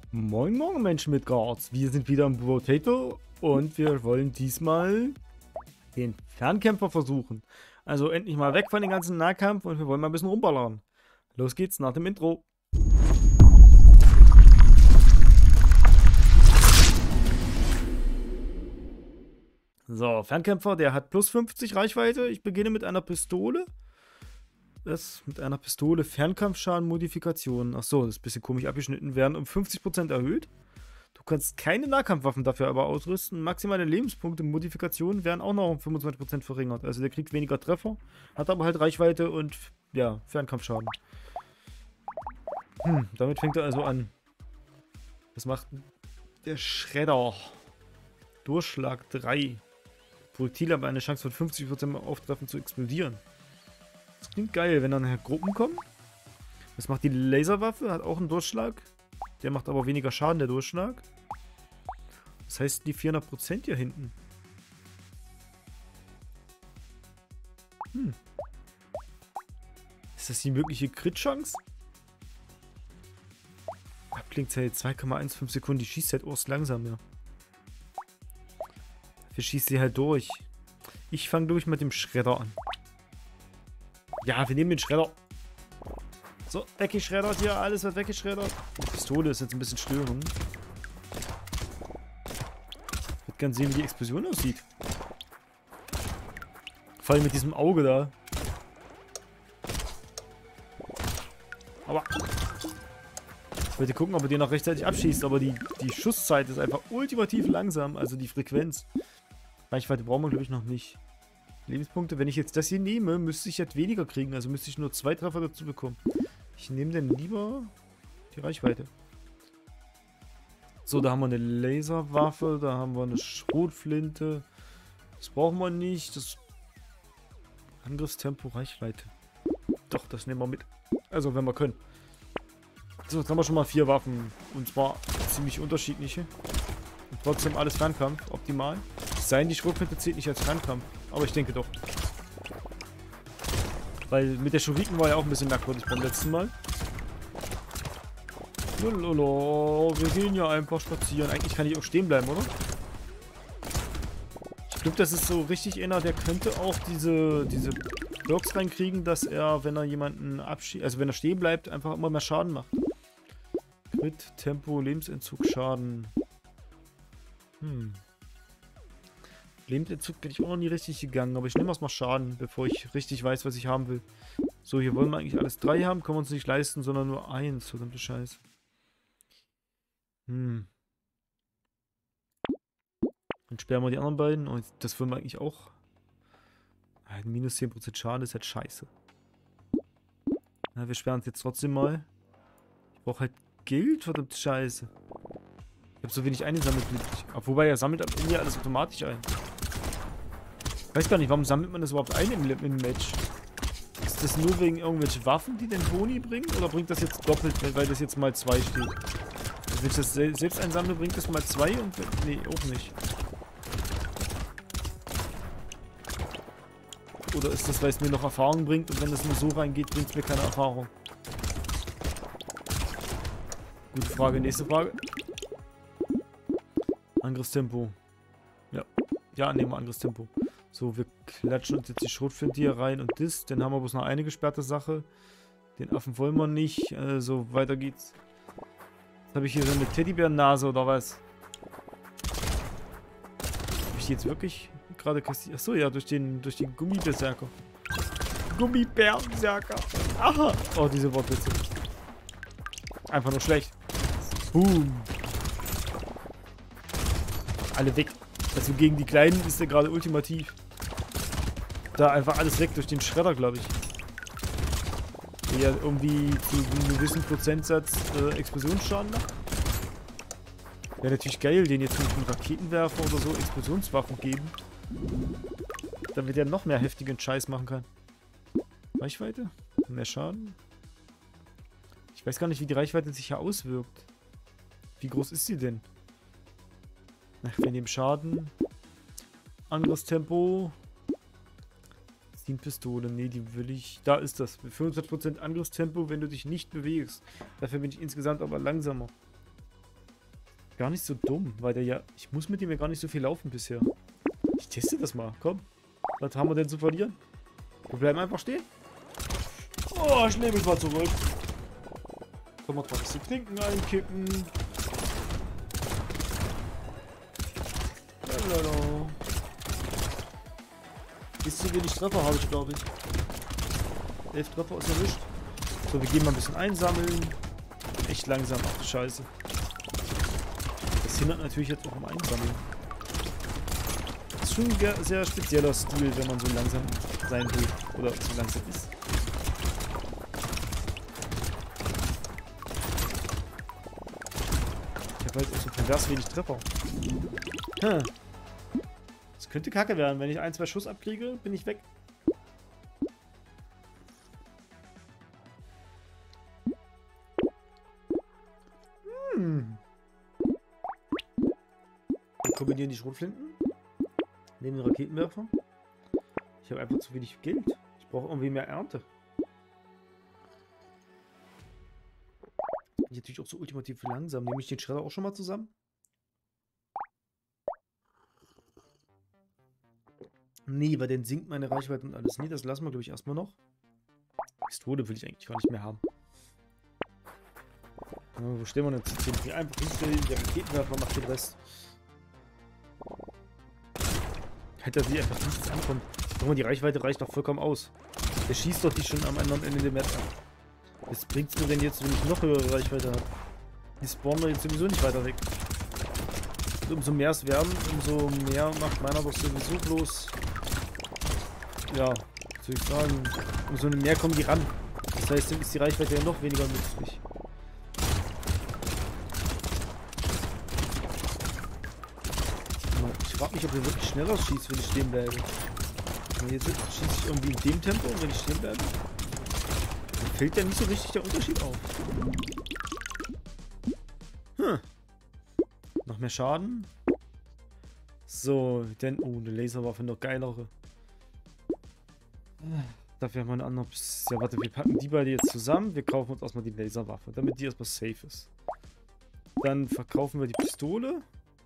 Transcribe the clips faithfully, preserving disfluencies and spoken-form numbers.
Moin Moin Menschen mit Guards, wir sind wieder im Potato und wir wollen diesmal den Fernkämpfer versuchen. Also endlich mal weg von den ganzen Nahkampf und wir wollen mal ein bisschen rumballern. Los geht's nach dem Intro. So, Fernkämpfer, der hat plus fünfzig Reichweite. Ich beginne mit einer Pistole. Das mit einer Pistole Fernkampfschaden Modifikation. Achso, das ist ein bisschen komisch abgeschnitten. Werden um fünfzig Prozent erhöht. Du kannst keine Nahkampfwaffen dafür aber ausrüsten. Maximale Lebenspunkte Modifikationen werden auch noch um fünfundzwanzig Prozent verringert. Also der kriegt weniger Treffer, hat aber halt Reichweite und ja, Fernkampfschaden. Hm, damit fängt er also an. Was macht der Schredder? Durchschlag drei. Projektile haben eine Chance von fünfzig Prozent beim Auftreffen zu explodieren. Das klingt geil, wenn dann nachher Gruppen kommen. Was macht die Laserwaffe? Hat auch einen Durchschlag. Der macht aber weniger Schaden, der Durchschlag. Das heißt, die vierhundert Prozent hier hinten. Hm. Ist das die mögliche Crit-Chance? Abklingzeit zwei Komma fünfzehn Sekunden. Die schießt halt erst langsam, ja. Dafür schießt sie halt durch. Ich fange durch mit dem Schredder an. Ja, wir nehmen den Schredder. So, weggeschreddert hier. Alles wird weggeschreddert. Die Pistole ist jetzt ein bisschen Störung. Ich würde gerne sehen, wie die Explosion aussieht. Vor allem mit diesem Auge da. Aber ich wollte gucken, ob er den noch rechtzeitig abschießt. Aber die, die Schusszeit ist einfach ultimativ langsam. Also die Frequenz. Reichweite brauchen wir, glaube ich, noch nicht. Lebenspunkte. Wenn ich jetzt das hier nehme, müsste ich jetzt weniger kriegen. Also müsste ich nur zwei Treffer dazu bekommen. Ich nehme dann lieber die Reichweite. So, da haben wir eine Laserwaffe. Da haben wir eine Schrotflinte. Das brauchen wir nicht. Das Angriffstempo, Reichweite. Doch, das nehmen wir mit. Also, wenn wir können. So, jetzt haben wir schon mal vier Waffen. Und zwar ziemlich unterschiedliche. Und trotzdem alles Fernkampf. Optimal. Es sei denn, die Schrotflinte zählt nicht als Fernkampf. Aber ich denke doch. Weil mit der Schuriken war ja auch ein bisschen merkwürdig beim letzten Mal. Lololo, wir gehen ja einfach spazieren. Eigentlich kann ich auch stehen bleiben, oder? Ich glaube, das ist so richtig einer, der könnte auch diese, diese Blocks reinkriegen, dass er, wenn er jemanden abschießt, also wenn er stehen bleibt, einfach immer mehr Schaden macht. Crit, Tempo, Lebensentzug, Schaden. Hm. Lebensentzug bin ich auch noch nie richtig gegangen, aber ich nehme erstmal Schaden, bevor ich richtig weiß, was ich haben will. So, hier wollen wir eigentlich alles drei haben, können wir uns nicht leisten, sondern nur eins. Verdammte Scheiße. Hm. Dann sperren wir die anderen beiden. Und das wollen wir eigentlich auch. Minus zehn Prozent Schaden ist halt scheiße. Ja, wir sperren es jetzt trotzdem mal. Ich brauche halt Geld, verdammte Scheiße. Ich habe so wenig eingesammelt. Wobei er sammelt am Ende alles automatisch ein. Ich weiß gar nicht, warum sammelt man das überhaupt ein im, im Match? Ist das nur wegen irgendwelchen Waffen, die den Boni bringen? Oder bringt das jetzt doppelt, weil das jetzt mal zwei steht? Also wenn ich das selbst einsammle, bringt das mal zwei und... Nee, auch nicht. Oder ist das, weil es mir noch Erfahrung bringt und wenn das nur so reingeht, bringt es mir keine Erfahrung? Gute Frage, nächste Frage. Angriffstempo. Ja. Ja, nehmen wir Angriffstempo. So, wir klatschen uns jetzt die Schrotflinte hier rein und das. Dann haben wir bloß noch eine gesperrte Sache. Den Affen wollen wir nicht. Also, weiter geht's. Jetzt habe ich hier so eine Teddybärennase oder was? Habe ich die jetzt wirklich gerade kassiert? Achso, ja, durch den, durch den Gummiberserker. Gummibärserker. Aha. Oh, diese Wortwitze. Einfach nur schlecht. Boom. Alle weg. Also gegen die Kleinen ist der gerade ultimativ. Da einfach alles weg durch den Schredder, glaube ich. Der ja irgendwie zu einem gewissen Prozentsatz äh, Explosionsschaden macht. Wäre natürlich geil, den jetzt mit einem Raketenwerfer oder so Explosionswaffen geben. Damit er noch mehr heftigen Scheiß machen kann. Reichweite? Mehr Schaden? Ich weiß gar nicht, wie die Reichweite sich hier auswirkt. Wie groß ist sie denn? Ach, wir nehmen Schaden. Angriffstempo. Pistole. Nee, die will ich. Da ist das. fünfundzwanzig Prozent Angriffstempo, wenn du dich nicht bewegst. Dafür bin ich insgesamt aber langsamer. gar nicht so dumm, weil der ja... Ich muss mit dem ja gar nicht so viel laufen bisher. Ich teste das mal, komm. Was haben wir denn zu verlieren? Wir bleiben einfach stehen. Oh, ich nehme mich mal zurück. Können wir mal was zu trinken einkippen. Lalala. Ist zu wenig Treffer, habe ich, glaube ich. Elf Treffer ist erwischt. So, wir gehen mal ein bisschen einsammeln. Echt langsam. Ach, scheiße. Das hindert natürlich jetzt auch am Einsammeln. Das ist schon ein sehr spezieller Stil, wenn man so langsam sein will. Oder so langsam ist. Ich habe halt auch so pervers wenig Treffer. Hm. Das könnte kacke werden. Wenn ich ein, zwei Schuss abkriege, bin ich weg. Hm. Wir kombinieren die Schrotflinten. Nehmen den Raketenwerfer. Ich habe einfach zu wenig Geld. Ich brauche irgendwie mehr Ernte. Bin ich natürlich auch so ultimativ langsam. Nehme ich den Schredder auch schon mal zusammen? Nee, weil dann sinkt meine Reichweite und alles. Nee, das lassen wir, glaube ich, erstmal noch. Pistole will ich eigentlich gar nicht mehr haben. Ja, wo stellen wir denn jetzt? Den einfach hinstellen, der Raketenwerfer macht den Rest. Hätte wie einfach nichts ankommt. Guck mal, die Reichweite reicht doch vollkommen aus. Der schießt doch die schon am anderen Ende der Map ab. Was bringt's mir denn jetzt, wenn ich noch höhere Reichweite habe? Die spawnen doch jetzt sowieso nicht weiter weg. Und umso mehr es werden, umso mehr macht meiner doch sowieso bloß. Ja, was soll ich sagen? Umso mehr kommen die ran. Das heißt, dann ist die Reichweite ja noch weniger nützlich. Ich frage mich, ob er wirklich schneller schießt, wenn ich stehen bleibe. Und jetzt schieße ich irgendwie in dem Tempo, wenn ich stehen bleibe. Dann fällt ja nicht so richtig der Unterschied auf. Hm. Noch mehr Schaden. So, denn... Oh, eine Laserwaffe, noch geilere. Dafür haben wir eine andere... Ja, warte, wir packen die beide jetzt zusammen. Wir kaufen uns erstmal die Laserwaffe, damit die erstmal safe ist. Dann verkaufen wir die Pistole.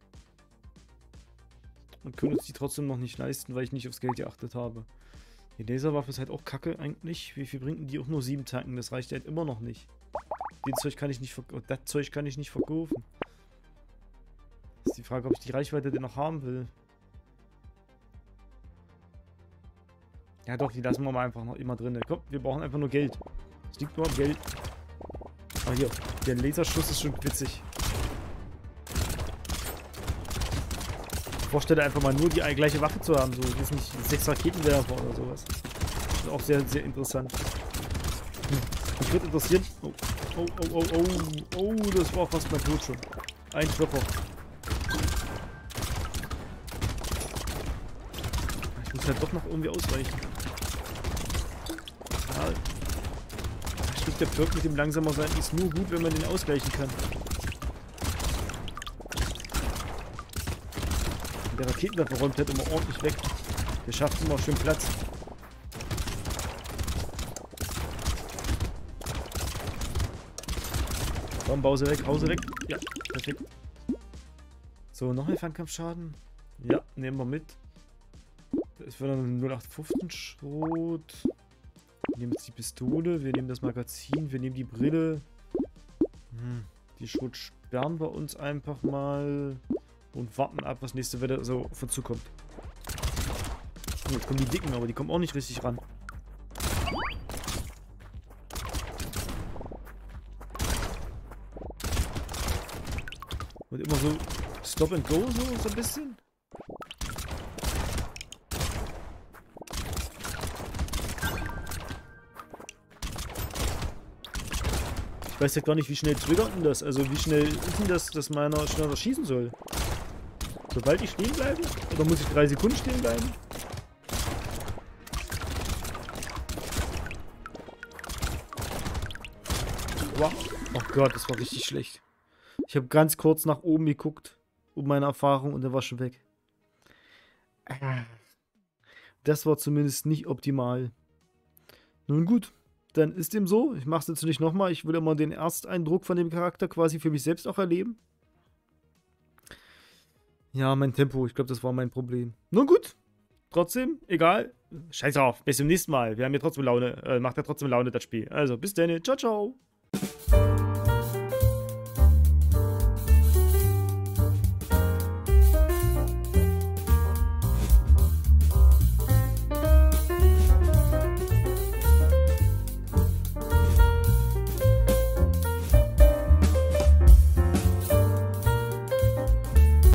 Und können uns die trotzdem noch nicht leisten, weil ich nicht aufs Geld geachtet habe. Die Laserwaffe ist halt auch kacke eigentlich. Wie viel bringt die? Auch nur sieben Tanken. Das reicht halt immer noch nicht. Den Zeug kann ich nicht verkaufen. Das Zeug kann ich nicht verkaufen. Das ist die Frage, ob ich die Reichweite denn noch haben will. Ja doch, die lassen wir mal einfach noch immer drin. Komm, wir brauchen einfach nur Geld. Es liegt nur am Geld. Ah hier, der Laserschuss ist schon witzig. Ich vorstelle einfach mal nur die gleiche Waffe zu haben, so, ich weiß nicht, sechs Raketenwerfer oder sowas. Das ist auch sehr, sehr interessant. Hm. Mich würde interessieren. Oh, oh, oh, oh, oh, oh, das war fast mein Tod schon. Ein Treffer. Ich muss halt doch noch irgendwie ausweichen. Ja. Ich glaube, der Perk mit dem langsamer sein ist nur gut, wenn man den ausgleichen kann. Der Raketenwerfer räumt halt immer ordentlich weg. Der schafft immer schön Platz. Komm, Pause weg, Pause weg. Ja, perfekt. So, noch mehr Fernkampfschaden. Ja, nehmen wir mit. Das ist wieder null acht fünfzehn Schrot. Wir nehmen jetzt die Pistole, wir nehmen das Magazin, wir nehmen die Brille. Hm, die Schrot sperren wir uns einfach mal. Und warten ab, was nächste Welle so auf uns zukommt. Oh, jetzt kommen die Dicken, aber die kommen auch nicht richtig ran. Und immer so Stop and Go, so, so ein bisschen. Ich weiß ja gar nicht, wie schnell triggert denn das? Also wie schnell ist denn das, dass meiner schneller schießen soll? Sobald ich stehen bleibe? Oder muss ich drei Sekunden stehen bleiben? Wow. Oh Gott, das war richtig schlecht. Ich habe ganz kurz nach oben geguckt, um meine Erfahrung, und der war schon weg. Das war zumindest nicht optimal. Nun gut, dann ist dem so. Ich mache es jetzt nicht nochmal. Ich will immer den Ersteindruck von dem Charakter quasi für mich selbst auch erleben. Ja, mein Tempo, ich glaube, das war mein Problem. Nun gut, trotzdem, egal. Scheiß drauf, bis zum nächsten Mal. Wir haben ja trotzdem Laune, äh, macht ja trotzdem Laune, das Spiel. Also, bis dann, ciao, ciao.